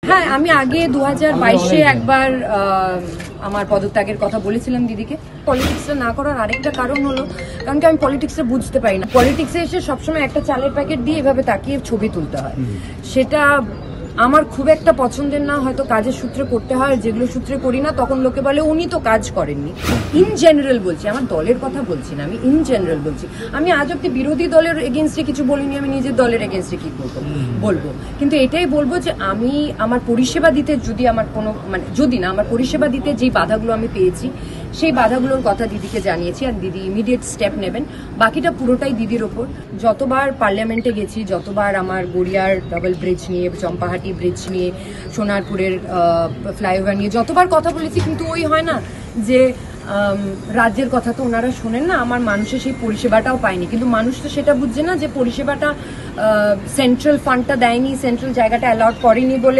হ্যাঁ, আমি আগে 2022-এ একবার আমার পদত্যাগের কথা বলেছিলাম দিদিকে। পলিটিক্সটা না করার আরেকটা কারণ হলো কারণ কি আমি পলিটিক্সটা বুঝতে পারি না। পলিটিক্সে এসে সবসময় একটা চালের প্যাকেট দিয়ে এভাবে তাকিয়ে ছবি তুলতে হয়, সেটা আমার খুব একটা পছন্দের না। হয়তো কাজের সূত্রে করতে হয়, যেগুলো সূত্রে করি না তখন লোকে বলে উনি তো কাজ করেননি। ইন জেনারেল বলছি, আমার দলের কথা বলছি না, আমি ইন জেনারেল বলছি। আমি আজ অব্দি বিরোধী দলের এগেনস্টে কিছু বলিনি, আমি নিজের দলের এগেনস্টে কি বলবো। কিন্তু এটাই বলবো যে আমি আমার পরিষেবা দিতে যদি আমার কোনো যদি না আমার পরিষেবা দিতে যেই বাধাগুলো আমি পেয়েছি সেই বাধাগুলোর কথা দিদিকে জানিয়েছি, আর দিদি ইমিডিয়েট স্টেপ নেবেন। বাকিটা পুরোটাই দিদির ওপর। যতবার পার্লামেন্টে গেছি, যতবার আমার গড়িয়ার ডাবল ব্রিজ নিয়ে, চম্পাহাটি ব্রিজ নিয়ে, সোনারপুরের ফ্লাইওভার নিয়ে যতবার কথা বলেছি, কিন্তু ওই হয় না যে রাজ্যের কথা তো ওনারা শোনেন না, আমার মানুষের সেই পরিষেবাটাও পায়নি। কিন্তু মানুষ তো সেটা বুঝছে না যে পরিষেবাটা সেন্ট্রাল ফান্ডটা দেয়নি, সেন্ট্রাল জায়গাটা অ্যালাউড করেনি বলে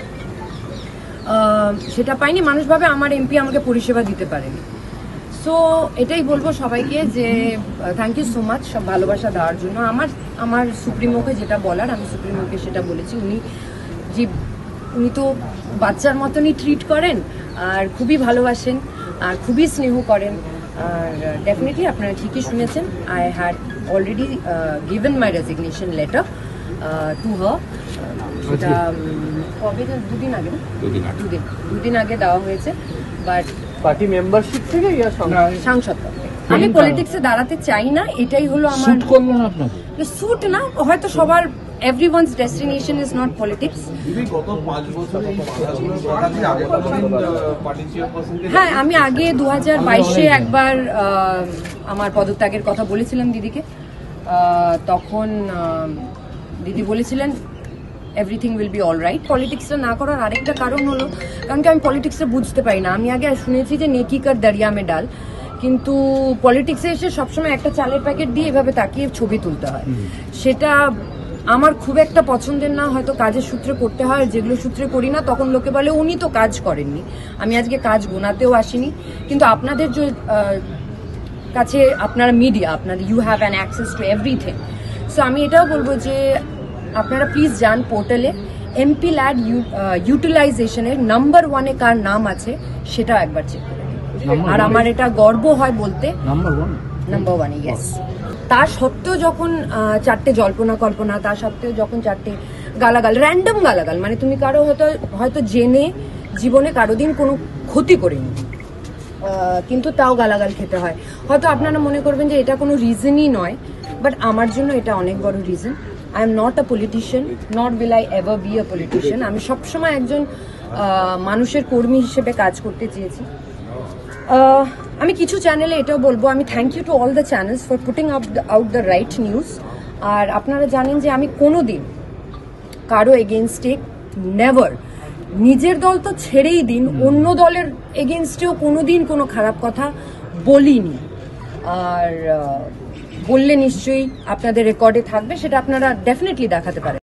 সেটা পাইনি। মানুষ ভাবে আমার এমপি আমাকে পরিষেবা দিতে পারেনি। সো এটাই বলবো সবাইকে যে থ্যাংক ইউ সো মাচ সব ভালোবাসা দেওয়ার জন্য। আমার সুপ্রিমোকে যেটা বলার আমি সুপ্রিমোকে সেটা বলেছি। উনি তো বাচ্চার মতনই ট্রিট করেন, আর খুবই ভালোবাসেন, আর খুবই স্নেহ করেন। আর ডেফিনেটলি আপনারা ঠিকই শুনেছেন, I had already given my resignation letter to her. সেটা কবে, দুদিন আগে দেওয়া হয়েছে। বাট পার্টি মেম্বারশিপ থেকে সাংসদ আমি পলিটিক্সে দাঁড়াতে চাই না, এটাই হলো আমার। স্যুট না, হয়তো সবার everyone's destination is not politics. হ্যাঁ, আমি আগে 2022-এ একবার আমার পদত্যাগের কথা বলেছিলাম দিদিকে। তখন দিদি বলেছিলেন everything will be all right. পলিটিক্সটা না করার আরেকটা কারণ হলো কারণ কি আমি পলিটিক্সটা বুঝতে পারি না। আমি আগে শুনেছি যে নেকি কর দরিয়া মে ডাল, কিন্তু পলিটিক্সে এসে সবসময় একটা চালের প্যাকেট দিয়ে এভাবে তাকিয়ে ছবি তুলতে হয়, সেটা আমার খুব একটা পছন্দের না। হয়তো কাজের সূত্রে করতে হয়, যেগুলো সূত্রে করি না তখন লোকে বলে উনি তো কাজ করেননি। আমি আজকে কাজ গোনাতেও আসিনি, কিন্তু আপনাদের যে কাছে আপনারা মিডিয়া, আপনাদের you have an access to everything. So আমি এটাও বলবো যে আপনারা প্লিজ যান পোর্টালে, এমপি ল্যাড ইউটিলাইজেশনের নাম্বার 1-এ কার নাম আছে সেটা একবার চেক করে। আর আমার এটা গর্ব হয় বলতে, নাম্বার 1-এ, ইয়েস। তা সত্ত্বেও যখন 4টে জল্পনা কল্পনা, তা সত্ত্বেও যখন 4টে গালাগাল, র্যান্ডম গালাগাল, মানে তুমি কারো হয়তো জেনে জীবনে কারো দিন কোনো ক্ষতি করেনি, কিন্তু তাও গালাগাল খেতে হয়। হয়তো আপনারা মনে করবেন যে এটা কোনো রিজনই নয়, বাট আমার জন্য এটা অনেক বড় reason. I am not a politician, not will I ever be a politician. আমি সবসময় একজন মানুষের কর্মী হিসেবে কাজ করতে চেয়েছি। আমি কিছু চ্যানেলে এটাও বলবো, আমি thank you to all the channels for putting out the right news. আর আপনারা জানেন যে আমি কোনো দিন কারো এগেনস্টে নেভার, নিজের দল তো ছেড়েই দিন, অন্য দলের এগেনস্টেও কোনোদিন কোনো খারাপ কথা বলিনি। আর বললে নিশ্চয়ই আপনাদের রেকর্ডে থাকবে, সেটা আপনারা ডেফিনেটলি দেখাতে পারেন।